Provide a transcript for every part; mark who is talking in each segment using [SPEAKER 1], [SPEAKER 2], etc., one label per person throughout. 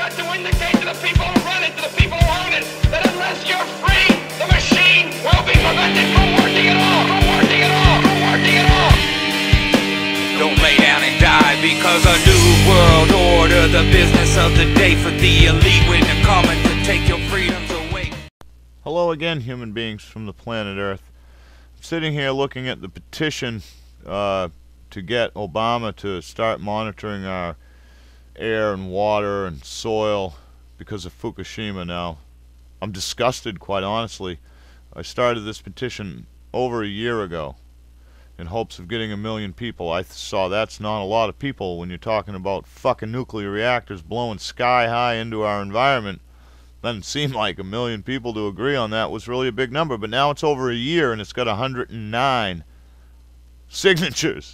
[SPEAKER 1] got to indicate to the people who run it, to the people who own it, that unless you're free, the machine will be prevented from working at all. From working at all. From working at all.
[SPEAKER 2] Don't lay down and die because a new world order, the business of the day for the elite when they're coming to take your freedoms away.
[SPEAKER 3] Hello again, human beings from the planet Earth. I'm sitting here looking at the petition to get Obama to start monitoring our air and water and soil because of Fukushima now. I'm disgusted, quite honestly. I started this petition over a year ago in hopes of getting 1 million people. I saw that's not a lot of people when you're talking about fucking nuclear reactors blowing sky high into our environment. Doesn't seem like 1 million people to agree on that was really a big number, but now it's over a year and it's got 109 signatures.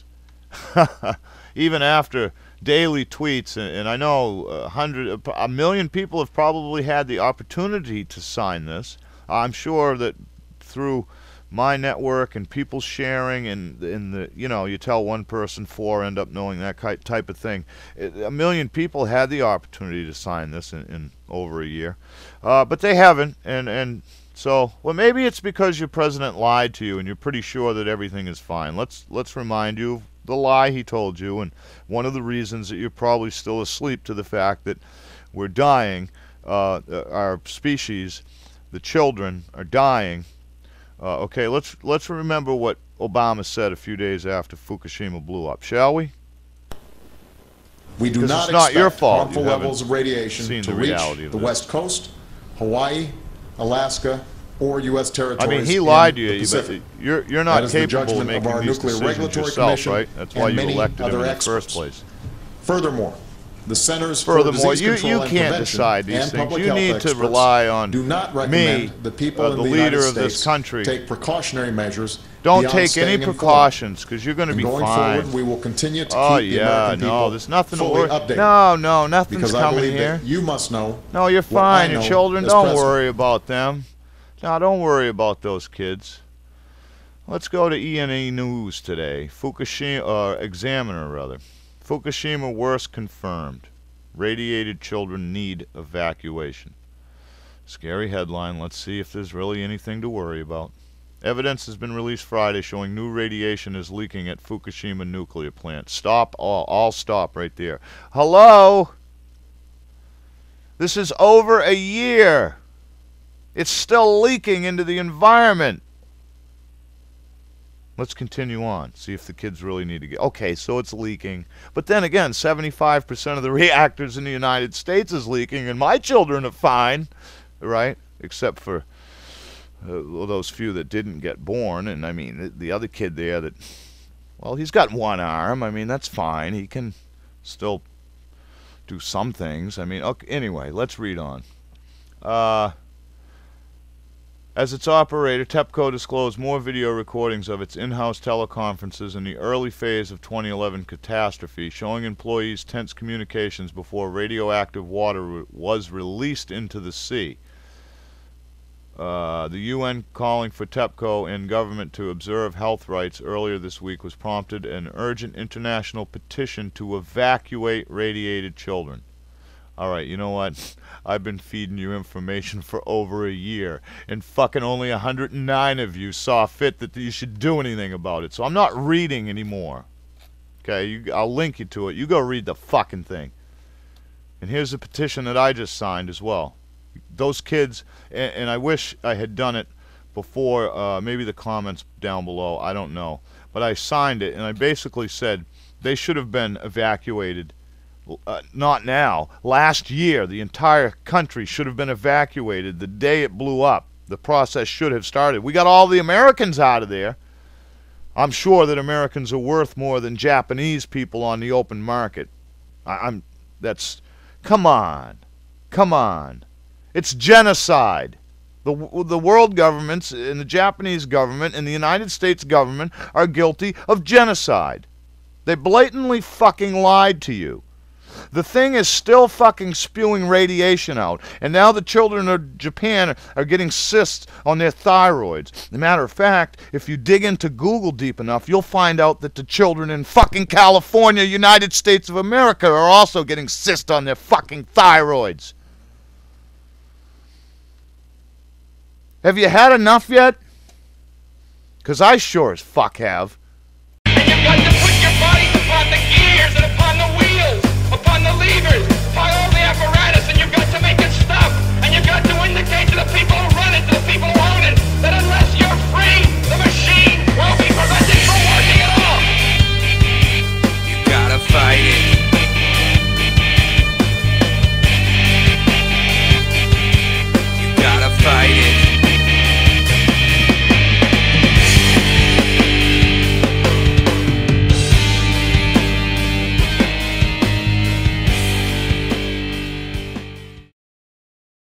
[SPEAKER 3] Even after daily tweets, and I know 1 million people have probably had the opportunity to sign this. I'm sure that through my network and people sharing, and in the, you know, you tell one person, 4 end up knowing, that type of thing. 1 million people had the opportunity to sign this in over a year, but they haven't, and so, well, maybe it's because your president lied to you and you're pretty sure that everything is fine. Let's remind you of the lie he told you, and one of the reasons that you're probably still asleep to the fact that we're dying, our species, the children are dying. Okay, let's remember what Obama said a few days after Fukushima blew up, shall we?
[SPEAKER 4] We do not expect harmful levels of radiation to reach the West Coast, Hawaii, Alaska, or U.S. territories.
[SPEAKER 3] I mean, he lied to you, but you're not capable of making these decisions yourself, right? That's why you elected him in the first place.
[SPEAKER 4] Furthermore, the Centers for Disease Control and
[SPEAKER 3] can't decide these things. You need to rely on
[SPEAKER 4] do not recommend the people in the
[SPEAKER 3] leader
[SPEAKER 4] United
[SPEAKER 3] of this
[SPEAKER 4] States
[SPEAKER 3] country.
[SPEAKER 4] Take precautionary measures.
[SPEAKER 3] Don't take any precautions, because you're going to be
[SPEAKER 4] going
[SPEAKER 3] fine.
[SPEAKER 4] Forward, we will continue to
[SPEAKER 3] keep
[SPEAKER 4] the American people
[SPEAKER 3] there's nothing to worry.
[SPEAKER 4] Updated.
[SPEAKER 3] No, nothing's
[SPEAKER 4] because
[SPEAKER 3] coming
[SPEAKER 4] I believe
[SPEAKER 3] here.
[SPEAKER 4] That you must know.
[SPEAKER 3] No, you're fine. Your children, don't
[SPEAKER 4] president.
[SPEAKER 3] worry about them. No, don't worry about those kids. Let's go to E&E News today. Fukushima, Examiner rather. Fukushima worst confirmed. Radiated children need evacuation. Scary headline. Let's see if there's really anything to worry about. Evidence has been released Friday showing new radiation is leaking at Fukushima nuclear plant. Stop. All stop right there. Hello? This is over a year. It's still leaking into the environment. Let's continue on. See if the kids really need to get... Okay, so it's leaking. But then again, 75% of the reactors in the United States is leaking, and my children are fine, right? Except for those few that didn't get born. And I mean, the other kid there that... Well, he's got one arm. I mean, that's fine. He can still do some things. I mean, okay, anyway, let's read on. As its operator, TEPCO disclosed more video recordings of its in-house teleconferences in the early phase of 2011 catastrophe, showing employees tense communications before radioactive water was released into the sea. The UN calling for TEPCO and government to observe health rights earlier this week was prompted an urgent international petition to evacuate radiated children. Alright, you know what? I've been feeding you information for over a year, and fucking only 109 of you saw fit that you should do anything about it. So I'm not reading anymore. Okay, I'll link you to it. You go read the fucking thing. And here's a petition that I just signed as well. Those kids, and I wish I had done it before, maybe the comments down below, I don't know. But I signed it, and I basically said they should have been evacuated. Not now. Last year, the entire country should have been evacuated the day it blew up. The process should have started. We got all the Americans out of there. I'm sure that Americans are worth more than Japanese people on the open market. Come on. Come on. It's genocide. The world governments and the Japanese government and the United States government are guilty of genocide. They blatantly fucking lied to you. The thing is still fucking spewing radiation out. And now the children of Japan are getting cysts on their thyroids. As a matter of fact, if you dig into Google deep enough, you'll find out that the children in fucking California, United States of America, are also getting cysts on their fucking thyroids. Have you had enough yet? Because I sure as fuck have.